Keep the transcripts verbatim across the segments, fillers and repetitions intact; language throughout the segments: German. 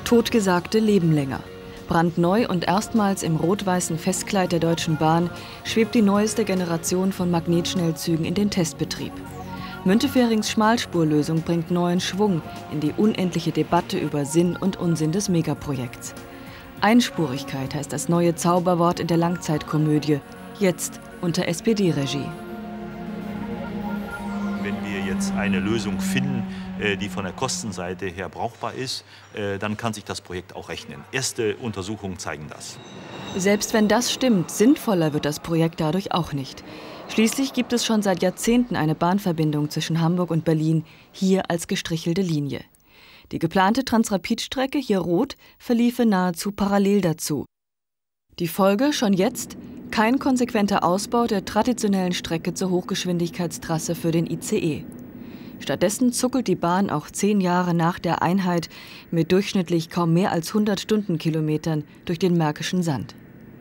Totgesagte leben länger. Brandneu und erstmals im rot-weißen Festkleid der Deutschen Bahn schwebt die neueste Generation von Magnetschnellzügen in den Testbetrieb. Münteferings Schmalspurlösung bringt neuen Schwung in die unendliche Debatte über Sinn und Unsinn des Megaprojekts. Einspurigkeit heißt das neue Zauberwort in der Langzeitkomödie, jetzt unter S P D-Regie. Wenn wir jetzt eine Lösung finden, die von der Kostenseite her brauchbar ist, dann kann sich das Projekt auch rechnen. Erste Untersuchungen zeigen das. Selbst wenn das stimmt, sinnvoller wird das Projekt dadurch auch nicht. Schließlich gibt es schon seit Jahrzehnten eine Bahnverbindung zwischen Hamburg und Berlin, hier als gestrichelte Linie. Die geplante Transrapid-Strecke, hier rot, verliefe nahezu parallel dazu. Die Folge schon jetzt? Kein konsequenter Ausbau der traditionellen Strecke zur Hochgeschwindigkeitstrasse für den I C E. Stattdessen zuckelt die Bahn auch zehn Jahre nach der Einheit mit durchschnittlich kaum mehr als hundert Stundenkilometern durch den Märkischen Sand.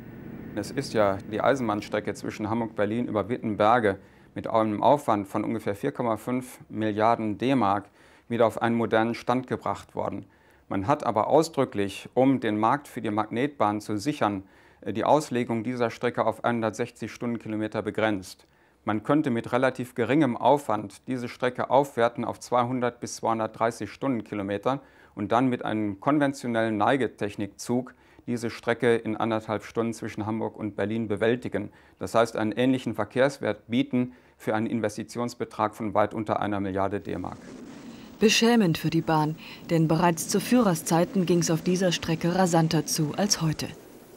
Es ist ja die Eisenbahnstrecke zwischen Hamburg und Berlin über Wittenberge mit einem Aufwand von ungefähr vier Komma fünf Milliarden D-Mark wieder auf einen modernen Stand gebracht worden. Man hat aber ausdrücklich, um den Markt für die Magnetbahn zu sichern, die Auslegung dieser Strecke auf hundertsechzig Stundenkilometer begrenzt. Man könnte mit relativ geringem Aufwand diese Strecke aufwerten auf zweihundert bis zweihundertdreißig Stundenkilometer und dann mit einem konventionellen Neigetechnikzug diese Strecke in anderthalb Stunden zwischen Hamburg und Berlin bewältigen. Das heißt, einen ähnlichen Verkehrswert bieten für einen Investitionsbetrag von weit unter einer Milliarde D-Mark. Beschämend für die Bahn, denn bereits zu Führerszeiten ging es auf dieser Strecke rasanter zu als heute.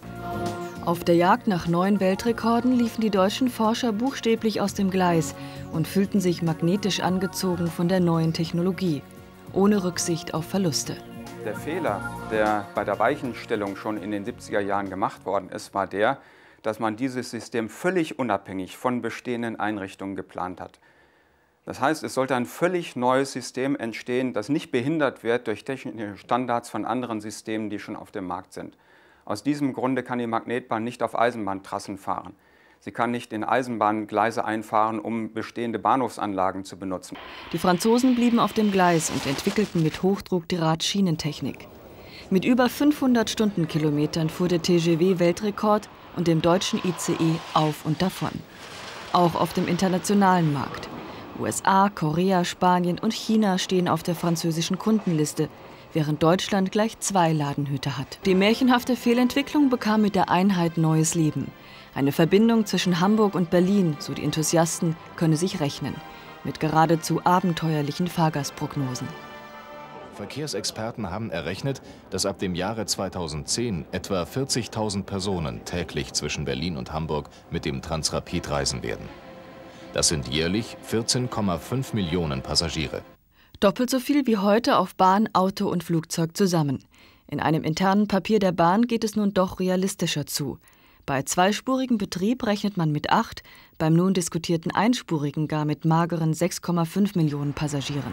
Auf der Jagd nach neuen Weltrekorden liefen die deutschen Forscher buchstäblich aus dem Gleis und fühlten sich magnetisch angezogen von der neuen Technologie, ohne Rücksicht auf Verluste. Der Fehler, der bei der Weichenstellung schon in den siebziger Jahren gemacht worden ist, war der, dass man dieses System völlig unabhängig von bestehenden Einrichtungen geplant hat. Das heißt, es sollte ein völlig neues System entstehen, das nicht behindert wird durch technische Standards von anderen Systemen, die schon auf dem Markt sind. Aus diesem Grunde kann die Magnetbahn nicht auf Eisenbahntrassen fahren. Sie kann nicht in Eisenbahngleise einfahren, um bestehende Bahnhofsanlagen zu benutzen. Die Franzosen blieben auf dem Gleis und entwickelten mit Hochdruck die Radschienentechnik. Mit über fünfhundert Stundenkilometern fuhr der T G V-Weltrekord und dem deutschen I C E auf und davon. Auch auf dem internationalen Markt. U S A, Korea, Spanien und China stehen auf der französischen Kundenliste, während Deutschland gleich zwei Ladenhüter hat. Die märchenhafte Fehlentwicklung bekam mit der Einheit neues Leben. Eine Verbindung zwischen Hamburg und Berlin, so die Enthusiasten, könne sich rechnen. Mit geradezu abenteuerlichen Fahrgastprognosen. Verkehrsexperten haben errechnet, dass ab dem Jahre zweitausendzehn etwa vierzigtausend Personen täglich zwischen Berlin und Hamburg mit dem Transrapid reisen werden. Das sind jährlich vierzehn Komma fünf Millionen Passagiere. Doppelt so viel wie heute auf Bahn, Auto und Flugzeug zusammen. In einem internen Papier der Bahn geht es nun doch realistischer zu. Bei zweispurigem Betrieb rechnet man mit acht, beim nun diskutierten einspurigen gar mit mageren sechs Komma fünf Millionen Passagieren.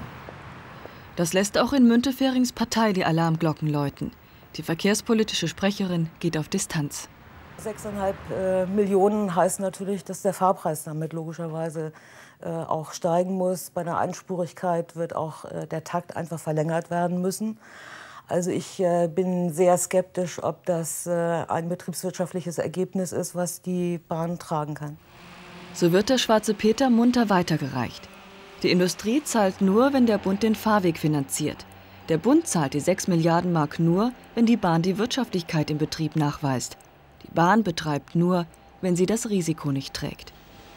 Das lässt auch in Münteferings Partei die Alarmglocken läuten. Die verkehrspolitische Sprecherin geht auf Distanz. sechseinhalb äh, Millionen heißt natürlich, dass der Fahrpreis damit logischerweise äh, auch steigen muss. Bei einer Einspurigkeit wird auch äh, der Takt einfach verlängert werden müssen. Also ich äh, bin sehr skeptisch, ob das äh, ein betriebswirtschaftliches Ergebnis ist, was die Bahn tragen kann. So wird der Schwarze Peter munter weitergereicht. Die Industrie zahlt nur, wenn der Bund den Fahrweg finanziert. Der Bund zahlt die sechs Milliarden Mark nur, wenn die Bahn die Wirtschaftlichkeit im Betrieb nachweist. Die Bahn betreibt nur, wenn sie das Risiko nicht trägt.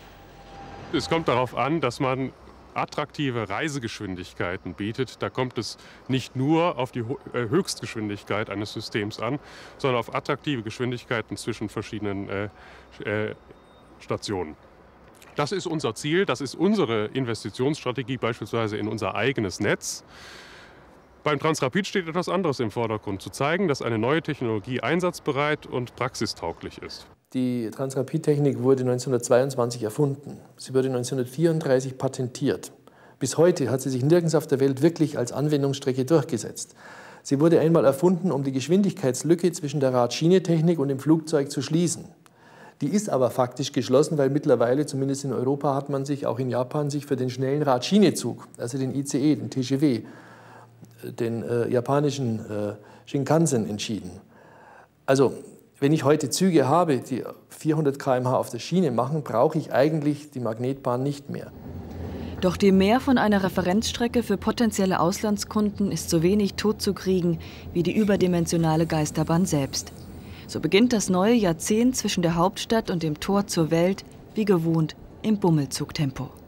Es kommt darauf an, dass man attraktive Reisegeschwindigkeiten bietet. Da kommt es nicht nur auf die Höchstgeschwindigkeit eines Systems an, sondern auf attraktive Geschwindigkeiten zwischen verschiedenen äh, äh, Stationen. Das ist unser Ziel, das ist unsere Investitionsstrategie beispielsweise in unser eigenes Netz. Beim Transrapid steht etwas anderes im Vordergrund, zu zeigen, dass eine neue Technologie einsatzbereit und praxistauglich ist. Die Transrapid-Technik wurde neunzehnhundertzweiundzwanzig erfunden. Sie wurde neunzehnhundertvierunddreißig patentiert. Bis heute hat sie sich nirgends auf der Welt wirklich als Anwendungsstrecke durchgesetzt. Sie wurde einmal erfunden, um die Geschwindigkeitslücke zwischen der Radschienetechnik und dem Flugzeug zu schließen. Die ist aber faktisch geschlossen, weil mittlerweile, zumindest in Europa, hat man sich, auch in Japan, sich für den schnellen Radschienezug, also den I C E, den T G V, den äh, japanischen äh, Shinkansen entschieden. Also, wenn ich heute Züge habe, die vierhundert Kilometer pro Stunde auf der Schiene machen, brauche ich eigentlich die Magnetbahn nicht mehr. Doch die Mehr von einer Referenzstrecke für potenzielle Auslandskunden ist so wenig totzukriegen wie die überdimensionale Geisterbahn selbst. So beginnt das neue Jahrzehnt zwischen der Hauptstadt und dem Tor zur Welt, wie gewohnt, im Bummelzugtempo.